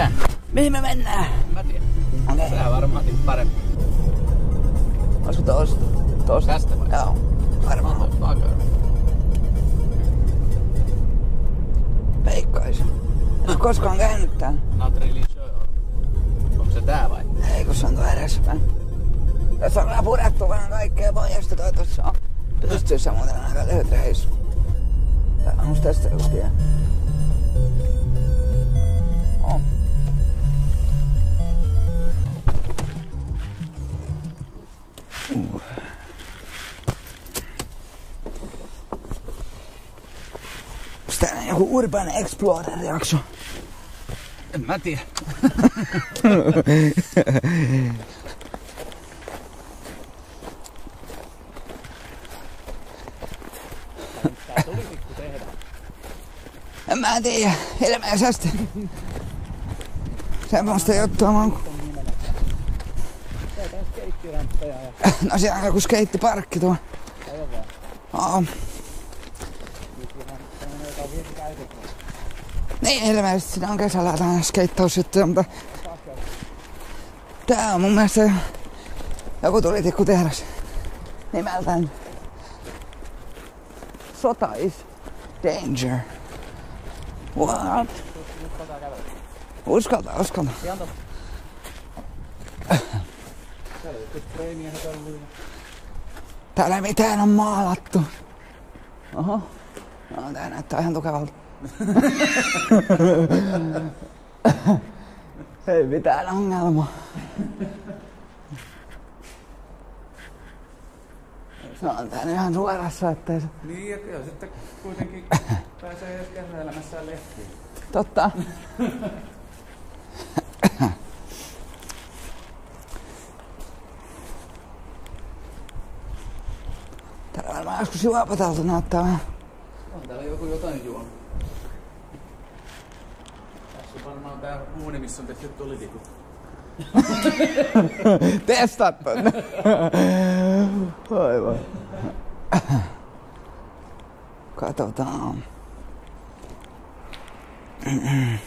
Mitä? Mihin me mennään? Mä tiedän. Okei. Sä varmaan parempi. Olisiko tosta? Tästä vai? Joo. Varmaan. Veikkaisin. En oo koskaan käynyt täällä. Not really sure. Onko se tää vai? Ei, kun se on tuo edespäin. Tässä on kyllä purettu vähän kaikkea pohjasta. Toivottavasti se on pystyssä muuten aika lyhyt reissu. Onko tästä joku tie? On. Onks täällä joku Urban Explorer-jakso? En mä tiedä. Tää tulitikku tehdään. En mä tiedä, ilmeisesti. Semmoista juttua mä oon. Tää on skeittirämppäjä ja... No siellä on joku skeittiparkki tuo. Aivan vaan. Oo. Nyt ihan semmonen, joka on vielä käytetty. Niin ilmeisesti siinä on kesällä jotain skeittausjuttuja, mutta... Tää on mun mielestä joku tulitikku tehdas. Nimeltään Sota is danger. What? Uskalta. Ihan totta. Täällä on joku spraymiehet ollut. Täällä ei mitään on maalattu. Oho. No, tää näyttää ihan tukevalta. Ei mitään ongelmaa. Se on tää ihan suorassa, ettei se... Niin, et joo, sitten kuitenkin pääsee edes kesäelämässään lehtiin. Totta. Täällä on varmaan joskus juopoteltu, näyttää vähän. On täällä joku jotain juonut. Tässä on varmaan tää uuni, missä on tehty tulitikut. Testaattu. Aivan. Katsotaan. Mikähän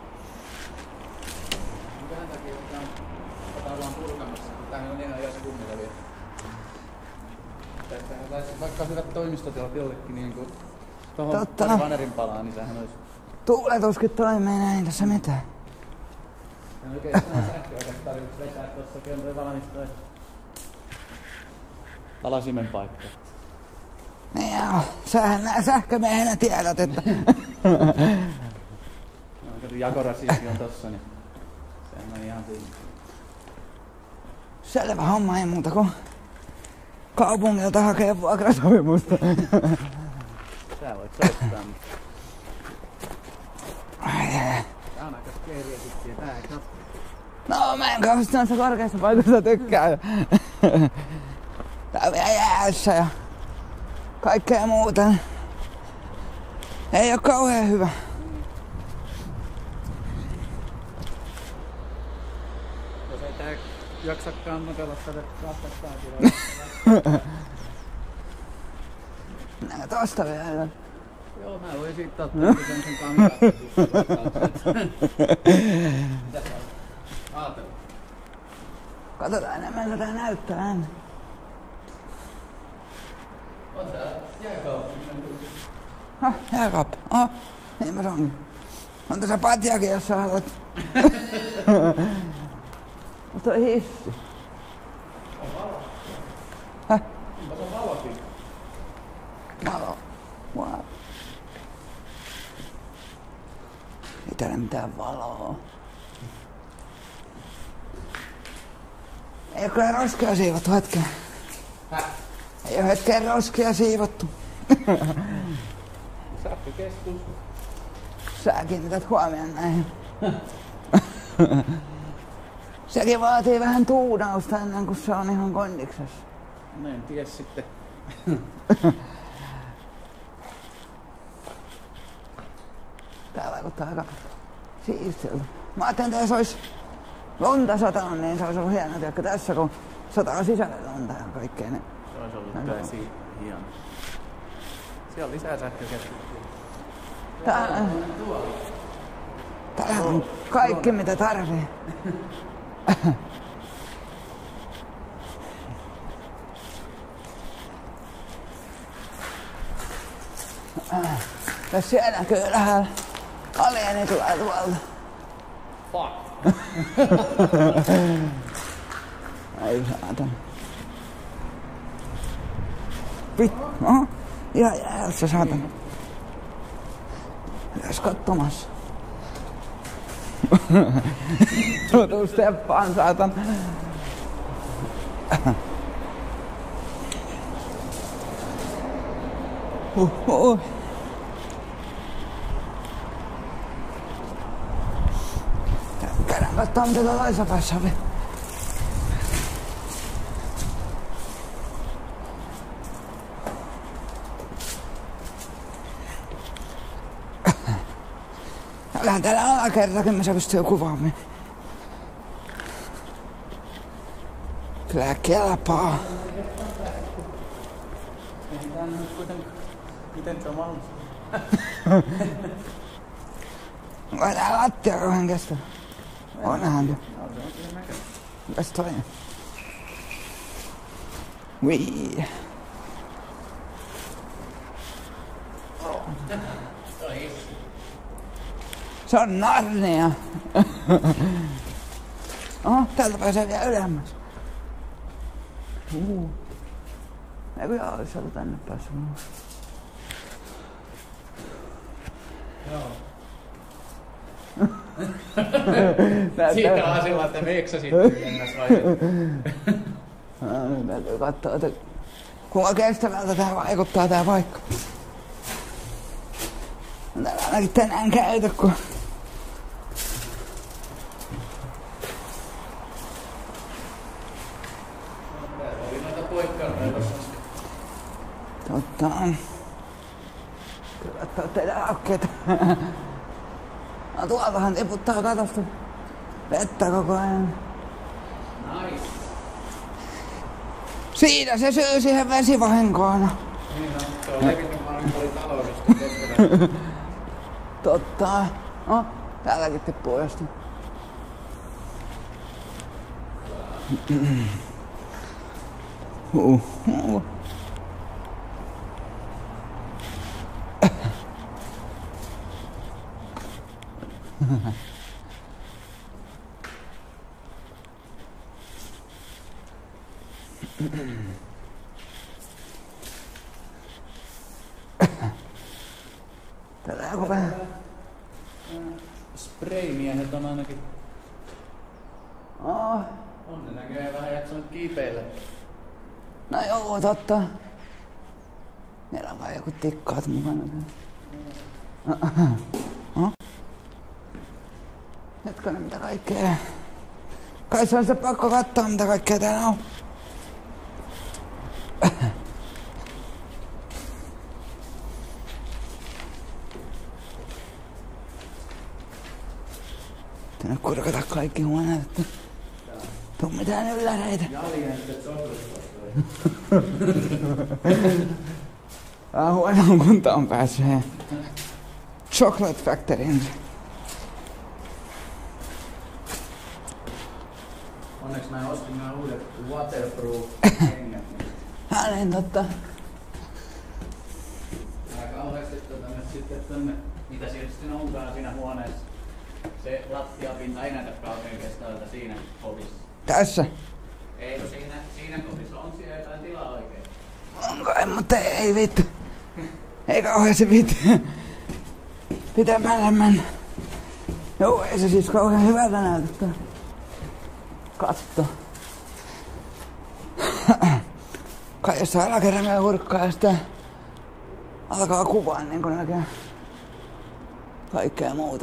takia tätä ollaan purkamassa, kun tämähän on ihan jäsen kummilla vielä. Tästähän taisi vaikka hyvät toimistotilat jollekin niin kuin tohon vanerin palaan, niin sehän olisi... Tuuletuskin toimii, näin tässä mitään. En oikein sanoa sähköä, tarvitsi vetää tuossa kentoja valmistaa alasimen paikkaa. Niin joo, sähän nää sähkömiehenä tiedät, että... No, jakorasiakin on tossa, niin sehän on ihan siinä. Selvä homma, ei muuta kuin kaupungilta hakee vuokrasopimusta. Sä voit soittaa. Ai. Tää on aika skeeriä sitten, tää ei katso. No mä en kauheasti noista korkeista paikoista tykkää. Tää on vielä jäässä ja kaikkea muuta. Ei oo kauhean hyvä. Jos ei tää jaksakaan nokella tätä kahta. Nää tosta vielä. Joo, mä voin siitä ottaa sen kameraa. Mitä sä ajatellut? Katsotaan enemmän, mitä tää näyttää ennen. On tää jääkaappi. Jääkaappi. Niinpä se onkin. On tässä patjakin, jos sä haluat. Mutta on hissi. On valo. Häh? Onpa se valokin. Valo. Wow. Ei täällä mitään valoa. Ei oo kyllä roskia siivottu hetken. Häh? Ei oo hetken roskia siivottu. Sähkökeskus. Sä kiinnität huomioon näihin. Sekin vaatii vähän tuunausta ennen kuin se on ihan kondiksessa. No en tiedä sitten. Tää vaikuttaa aika siistiltä. Mä ajattelin, että jos olisi lunta satanut, niin se olisi ollut hienoa. Tiedätkö, tässä kun sataa sisällä lunta ja kaikkea. Niin... Se olisi ollut täysin hieno. Siellä on lisää sähkökeskuksia. Tää... Täällä on kaikki mitä tarvii. Jos siellä näkyy lähellä alieni tulee tuolta. Fuck. Ai saatana. Vittu. Oho. Ihan jäässä saatana. Jäis katsomassa. Tuu Steppaan saatan. Käydään kattoo mitä tuolla toisessa päässä on. Kyllähän täällä alakertakin missä pystyy kuvaamaan. Kyllä kelpaa. Eihän tää nyt kuitenkaan... Miten se on mahdollista? Onko tää lattia kauhean kestävä? Onhan se. Se on kyllä näköistä. Mitäs toi on? Wii. Se on Narnia. Oho, täältä pääsee vielä ylemmäs. Eikö joo, olisi ollut tänne päässyt. Joo. Siitä on sillä, että veksasit ylennäs vai? Nyt täytyy katsoa, että kuinka kestävältä tää vaikuttaa tää paikka. Täällä ainakin tänään käyty, kun... Oli noita poikkeuksia tossa. Totta on. Kyllä katsoa teidän hakkeet. No tuoltahan tiputtaa katosta vettä koko ajan. Nice. Siinä se syy siihen vesivahinkoon. Niin on, se on levinnyt vaan oli taloudesta keskellä. Totta. No, täälläkin tippuu jostain. Täällä on joku vähän... Spraymiehet on ainakin... Oh. On ne näköjään vähän jaksanut kiipeillä. No joo, totta. Meillä on vaan joku tikkaat mukana. Hetkonen, mitä kaikkea... Kai se on sitten pakko katsoa, mitä kaikkea täällä on. Tänne kurkata kaikki huoneet, että tuu mitään ylläreitä. Jaljennettet sotusta. Huonoon kuntaan päässyt Chocolate Factoryin. Onneksi mä ostin nämä uudet waterproof-kengät. Niin totta. Mä kauheasti nyt sitten tonne, mitä siinä onkaan siinä huoneessa. Se lattiapinta ei näytä kauhean kestävältä siinä kopissa. Tässä? Ei, siinä kopissa on siellä jotain tilaa oikein. On kai, mutta ei vittu. Ei kauheasti vittu. Pitämällä mennä. Joo, ei se siis kauhean hyvältä näytä. Katso. Kai jos alakerran käy hurkkaa ja sitten alkaa kuvaa niin kuin näkee kaikkea muuta.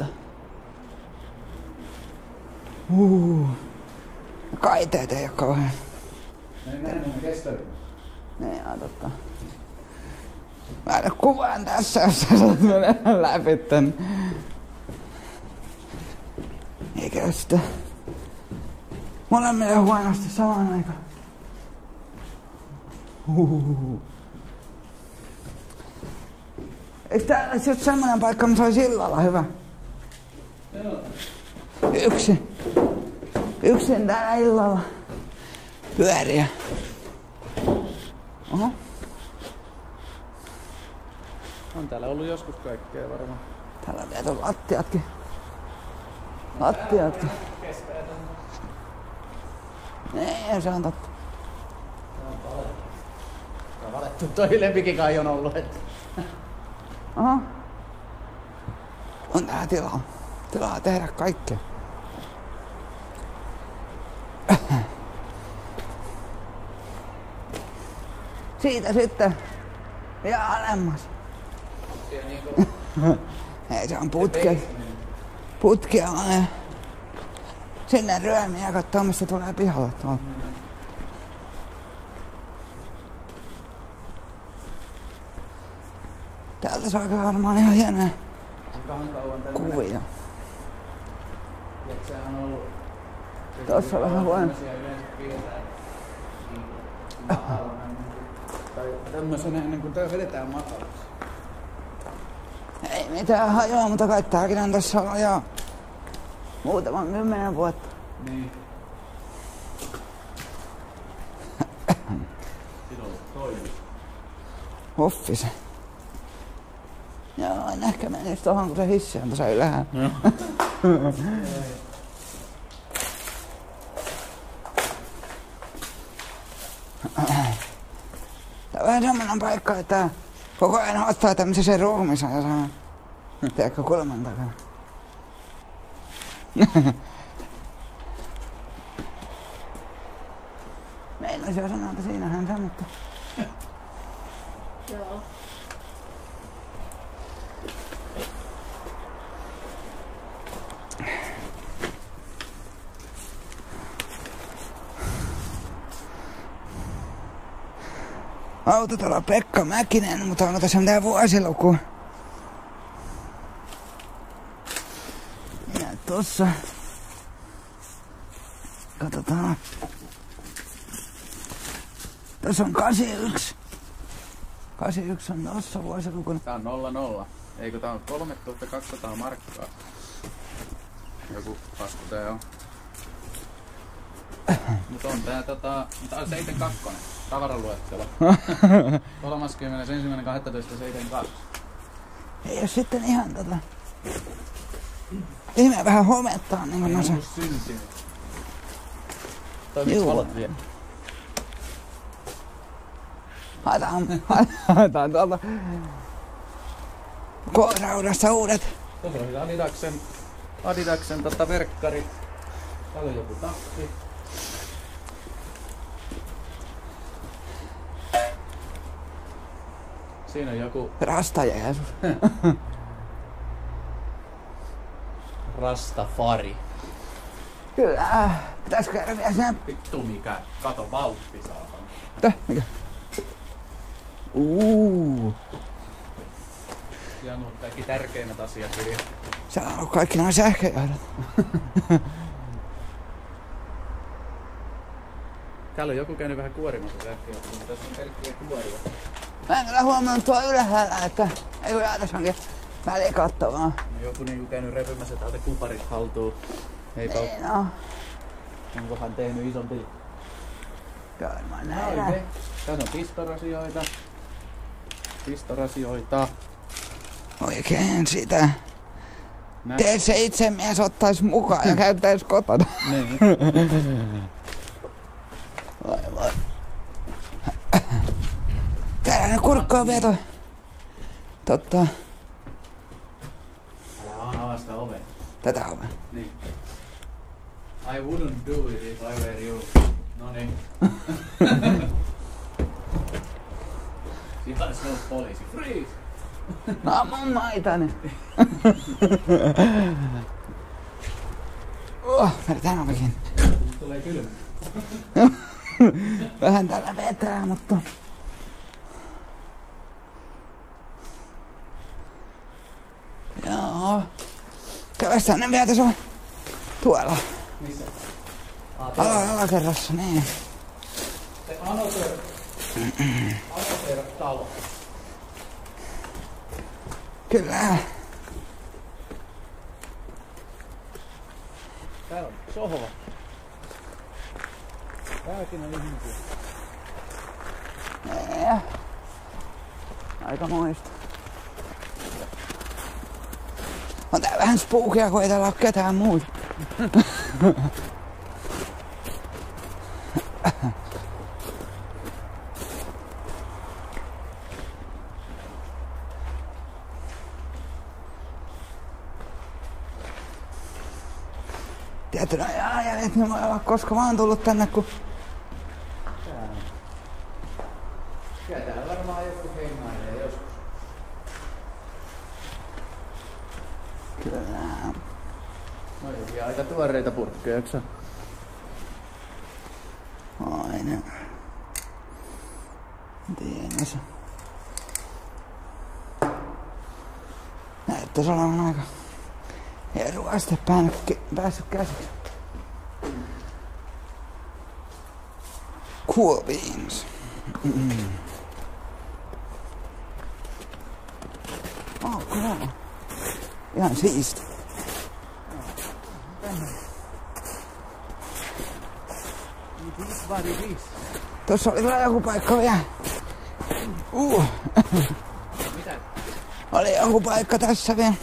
Kaiteet ei oo kauhean. Ei mene kestäviä. Niin, totta. Mä nyt kuvaan tässä, jos sä saat mennä läpi tän. Eikä sitä molemmille huonosti samaan aikaan. Eikö täällä just semmonen paikka, missä olisi illalla hyvä? Joo. Yksin täällä illalla pyöriä. Oho. On täällä ollut joskus kaikkea varmaan. Täällä on vielä lattiatkin. Lattiatkin. Nee, se on totta. Tää on valettu. Toi lempikin kai on ollut, että... Oho. On täällä tilaa. Tilaa tehdä kaikkea. Siitä sitten ja alemmas. Siellä niinku... Ei, se on putkea vaan. Sinne ryömiä ja kattoo mistä tulee pihalle tuolta. Täältä saa varmaan ihan hienoja kuvia. Sehän on ollut... Tossa on vähän huono. Yleensä pidetään tai tämmösenä ennen kuin tää vedetään matalaksi. Ei mitään hajoa, mutta kai tääkin on tossa ollut jo muutaman 10 vuotta. Niin. Siinä on toimi. Hoffise. Joo, en ehkä menisi tohon, kun se hissi on tuossa ylhäällä. Tää on vähän semmonen paikka, että koko ajan ottaa tämmöisessä ruumissa ja saa, tiedätkö, kulman takana. Meinasin jo sanoa, että siinähän se, mutta... Joo. Autotalo Pekka Mäkinen, mutta onko tässä mitään vuosilukua? Ja tossa. Katsotaan. Tässä on 81. 81 on tossa vuosilukuna. Tää on 00. Eikö tää on 3200 markkaa? Joku lasku tää on. Mut on tää tää on 72. Tavaraluettelo. 31.12.72. Ei oo sitten ihan ihme vähän homettaa niinku Ei noissa. ollut syntynyt. Toimiks Juu. valot vielä? Haetaan tuolta K-raudasta uudet. Tuossa on Adidaksen verkkarit. Täällä on joku takki. Siinä on joku Rasta Jeesus. Rastafari. Kyllä. Pitäis käydä vielä sinne. Vittu mikä. Kato vauhti saatana. Mikä? Siellä on ollut kaikki tärkeimmät asiakirjat. Siellä on ollut kaikki noin sähköjohdot. Täällä on joku käynyt vähän kuorimassa sähköjä, mutta tässä on pelkkiä kuoria. Mä en kyllä huomannut tuolla ylhäällä, että ei kun tässä onkin välikatto vaan. Joku niinku käynyt repymässä täältä kuparit haltuun. Heipä Niin no. onkohan tehnyt isompi. Kyllä mä näin. Tässä on pistorasioita. Oikein sitä. Nää. Tee se itse mies ottais mukaan ja käyttäis kotona. Niin. Vai. Täällä ne kurkkaa vielä toi. Totta. Älä vaan avaa sitä ovea. Tätä ovea. Niin. I wouldn't do it if I were you. Noniin. Siellä se on poliisi. Freeze! No mun maitani. Vedetään ovikin. Tulee kylmä. Vähän täällä vetää, mutta... Joo. Kävestään ne vielä tässä tuolla. Missä? Alakerrassa, niin. Se Anoter-talo. Kyllä. Täällä on sohva. Täälläkin on ihmisiä. Aika moista. On tää vähän spookia, kun ei täällä oo ketään muuta. Tietty, no jäljet, niin voi olla koska vaan tullut tänne, kun... Kyllä täällä varmaan joku hengailee joskus. Kyllä. No jokin aika tuoreita purkkeja, eikö se? Aina. Tiedänsä. Näyttäis olevan aika eduasti päässyt käsiksi. Cool beans. Oh, cool. Ihan siisti. Tossa oli vielä joku paikka vielä. Mitä? Oli joku paikka tässä vielä.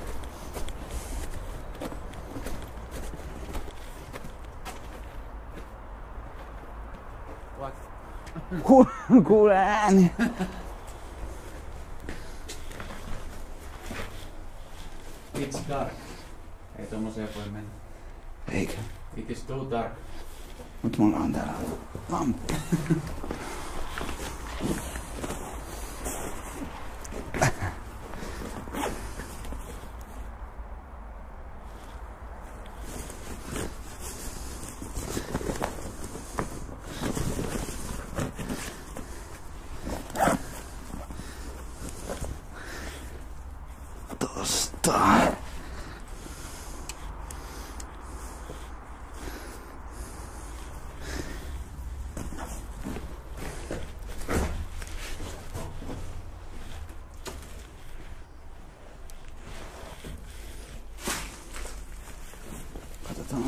What? Kuule ääni. It's dark. Ei tommoseen voi mennä. Eikö? It is too dark. Mut mulla on täällä lamppu. Tosta. Katsotaan.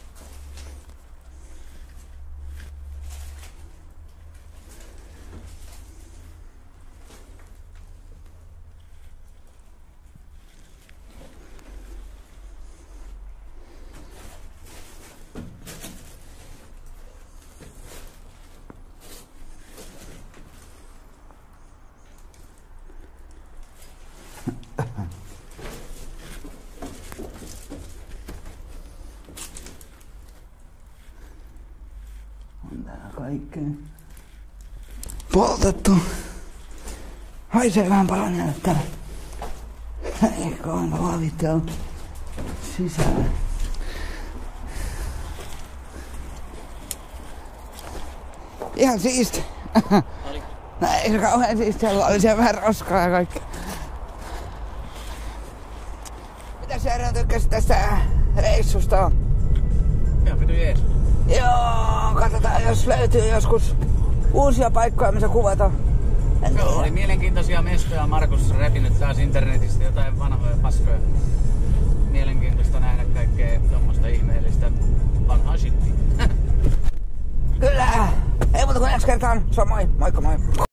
On täällä kaikkea poltettu. Haisee vähän palaneelle täällä. Ehkä on lavittelu sisällä. Ihan siisti. No ei se kauhean siisti, siellä oli siellä vähän roskaa ja kaikkea. Mitä sä tykkäsit tästä reissusta? Ihan vitu jees. Joo, katsotaan jos löytyy joskus uusia paikkoja, missä kuvata. Joo, oli mielenkiintoisia mestoja. Markus repinyt taas internetistä jotain vanhoja paskoja. Mielenkiintoista nähdä kaikkea tommoista ihmeellistä vanhaa shittiä. Kyllä! Ei muuta kuin ensi kertaan. Se on moi. Moikka moi.